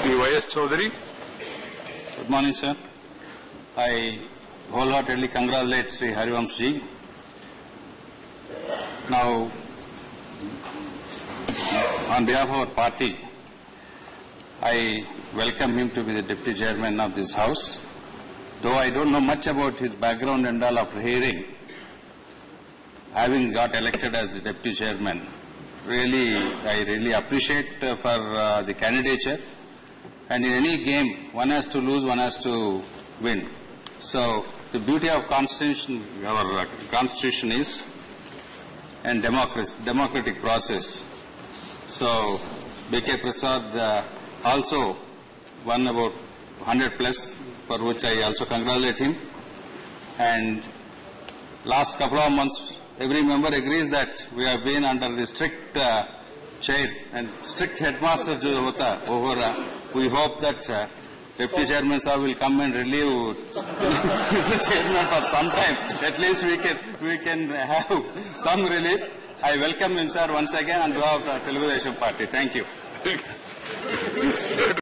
Sri Y.S. Chowdary. Good morning, sir. I wholeheartedly congratulate Sri Harivansh ji. Now, on behalf of our party, I welcome him to be the Deputy Chairman of this House. Though I don't know much about his background and all after hearing, having got elected as the Deputy Chairman, I really appreciate for the candidature. And in any game, one has to lose, one has to win. So the beauty of Constitution, our Constitution is and democratic process. So B.K. Prasad also won about 100 plus, for which I also congratulate him. And last couple of months, every member agrees that we have been under the strict chair and strict headmaster over. We hope that Deputy Chairman sir will come and relieve Mr. Chairman for some time. At least we can have some relief. I welcome him, sir, once again on behalf of the Telugu Desam Party. Thank you.